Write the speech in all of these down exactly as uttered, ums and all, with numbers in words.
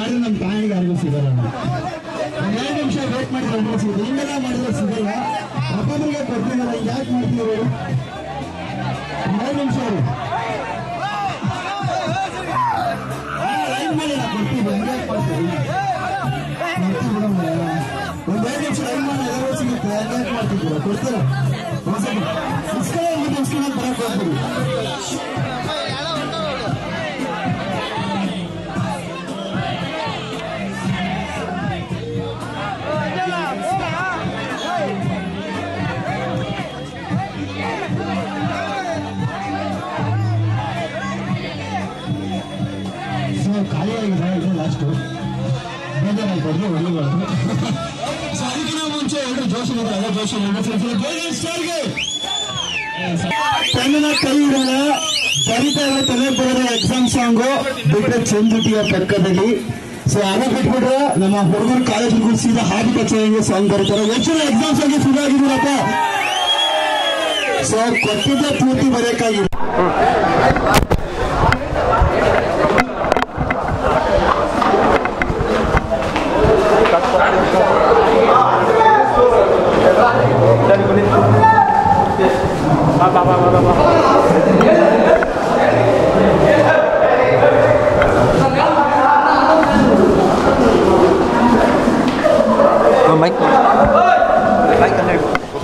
ಮಾಡಿದ್ರೆ ನಮ್ಮ ತಾಯಿಗೆ ಯಾರಿಗೂ ಸಿಗಲ್ಲ. ಒಂದು ಎರಡು ನಿಮಿಷ ವೇಟ್ ಮಾಡಿದ್ರೆ ಅಂದ್ರೆ ಸಿಗುತ್ತೆ, ಹಿಂಗೆಲ್ಲ ಮಾಡಿದ್ರೆ ಸಿಗಲ್ಲ. ಒಬ್ಬೊಬ್ಬರಿಗೆ ಕೊಡ್ತೀವಲ್ಲ, ಯಾಕೆ ಮಾಡ್ತೀವಿ? ಎರಡು ನಿಮಿಷ ಲೈನ್ ಮಾಡಿ ಕೊಡ್ತೀವಿ, ಹಂಗೆ ಮಾಡ್ತೀವಿ. ಒಂದು ಎರಡು ನಿಮಿಷ ಲೈನ್ ಮಾಡಿ ಎಲ್ಲರೂ ಸಿಗುತ್ತೆ, ಹಂಗೆ ಮಾಡ್ತಿದ್ದೀರ ಕೊಡ್ತೀರ. ಬರಕ್ ಹೋಗ್ತೀವಿ. ಖಾಲಿಯಾಗಿದೆ ಇದು ಲಾಸ್ಟು ಬೇಜಾರಾಗ್ಬಾರ್ದು ಹೊಡಿಬಾರ್ದು. ಸೊ ಅದಕ್ಕಿಂತ ಮುಂಚೆ ಎರಡು ಜೋಶ್ ಅದೇ ಜೋಶ್ ಸ್ಟಾರ್ಗೆ ಕಣ್ಣಿನ ಕೈ ಇಡಲ್ಲ ಬರೀತಾ ಇರೋ ತಲೆ ಬರೋ ಎಕ್ಸಾಮ್ ಸಾಂಗು ಬಿಟ್ಟರೆ ಚಂದ್ರುಟಿಯ ಪಕ್ಕದಲ್ಲಿ. ಸೊ ಅದು ಬಿಟ್ಬಿಟ್ರೆ ನಮ್ಮ ಹುಡುಗರು ಕಾಲೇಜ್ ಸೀದಾ ಹಾಡಿ ಕಚೇರಿಗೆ ಸಾಂಗ್ ಬರೀತಾರೆ. ಎಷ್ಟು ಜನ ಎಕ್ಸಾಮ್ಸ್ ಆಗಿ ಶುರು ಆಗಿದ್ದೀರಪ್ಪ? ಸೊ ಕೊಟ್ಟಿದ್ದ ಪೂರ್ತಿ ಬರೆಯಕ್ಕಾಗಿದೆ. Mike. Mike and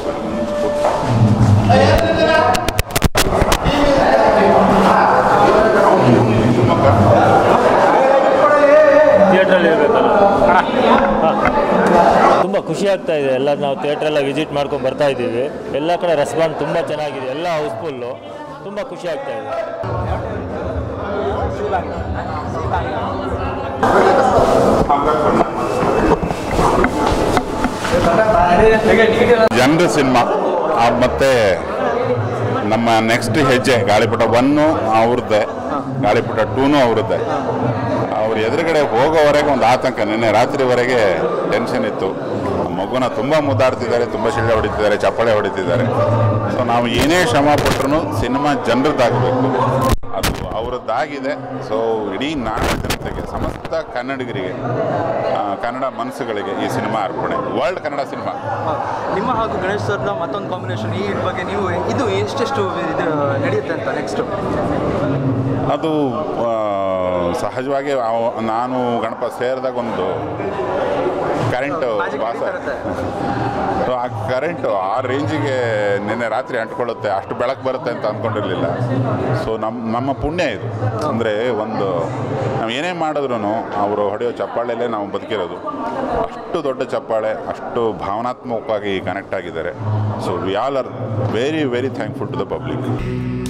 ತುಂಬ ಖುಷಿ ಆಗ್ತಾ ಇದೆ. ಎಲ್ಲ ನಾವು ಥಿಯೇಟ್ರೆಲ್ಲ ವಿಸಿಟ್ ಮಾಡ್ಕೊಂಡು ಬರ್ತಾ ಇದ್ದೀವಿ. ಎಲ್ಲ ಕಡೆ ರೆಸ್ಪಾನ್ಸ್ ತುಂಬ ಚೆನ್ನಾಗಿದೆ, ಎಲ್ಲ ಹೌಸ್ಫುಲ್ಲು, ತುಂಬ ಖುಷಿ ಆಗ್ತಾ ಇದೆ. ಜನರ ಸಿನಿಮಾ ಮತ್ತು ನಮ್ಮ ನೆಕ್ಸ್ಟ್ ಹೆಜ್ಜೆ ಗಾಳಿಪಟ ಒನ್ನು ಅವ್ರದ್ದೇ, ಗಾಳಿಪಟ ಟೂನು ಅವ್ರದ್ದೇ. ಅವ್ರ ಎದುರುಗಡೆ ಹೋಗೋವರೆಗೆ ಒಂದು ಆತಂಕ, ನಿನ್ನೆ ರಾತ್ರಿವರೆಗೆ ಟೆನ್ಷನ್ ಇತ್ತು. ಮಗುನ ತುಂಬ ಮುದ್ದಾಡ್ತಿದ್ದಾರೆ, ತುಂಬ ಶಿಳ್ಳೆ ಹೊಡಿತಿದ್ದಾರೆ, ಚಪ್ಪಾಳೆ ಹೊಡಿತಿದ್ದಾರೆ. ಸೊ ನಾವು ಏನೇ ಶ್ರಮ ಪಟ್ಟರು ಸಿನಿಮಾ ಜನರದ್ದಾಗಬೇಕು, ಅದು ಅವರದ್ದಾಗಿದೆ. ಸೊ ಇಡೀ ನಾಡಿನ ಜನತೆಗೆ, ಸಮಸ್ತ ಕನ್ನಡಿಗರಿಗೆ, ಕನ್ನಡ ಮನಸ್ಸುಗಳಿಗೆ ಈ ಸಿನಿಮಾ ಅರ್ಪಣೆ. World Kannada cinema. ನಿಮ್ಮ ಹಾಗೂ ಗಣೇಶ್ ಸರ್ನ ಮತ್ತೊಂದು ಕಾಂಬಿನೇಷನ್, ಈ ಬಗ್ಗೆ ನೀವು ಇದು ಎಷ್ಟೆಷ್ಟು ಇದು ನಡೆಯುತ್ತೆ ಅಂತ ನೆಕ್ಸ್ಟು? ಅದು ಸಹಜವಾಗಿ ನಾನು ಗಣಪ ಸೇರಿದಾಗ ಒಂದು ಕರೆಂಟು ವಾಸ, ಆ ಕರೆಂಟು ಆ ರೇಂಜಿಗೆ ನಿನ್ನೆ ರಾತ್ರಿ ಅಂಟ್ಕೊಳ್ಳುತ್ತೆ, ಅಷ್ಟು ಬೆಳಕು ಬರುತ್ತೆ ಅಂತ ಅಂದ್ಕೊಂಡಿರಲಿಲ್ಲ. ಸೊ ನಮ್ಮ ನಮ್ಮ ಪುಣ್ಯ ಇದು. ಅಂದರೆ ಒಂದು ನಾವು ಏನೇ ಮಾಡಿದ್ರೂ ಅವರು ಹೊಡೆಯೋ ಚಪ್ಪಾಳೆಯಲ್ಲೇ ನಾವು ಬದುಕಿರೋದು. ಅಷ್ಟು ದೊಡ್ಡ ಚಪ್ಪಾಳೆ, ಅಷ್ಟು ಭಾವನಾತ್ಮಕವಾಗಿ ಕನೆಕ್ಟ್ ಆಗಿದ್ದಾರೆ. So we all are very very thankful to the public.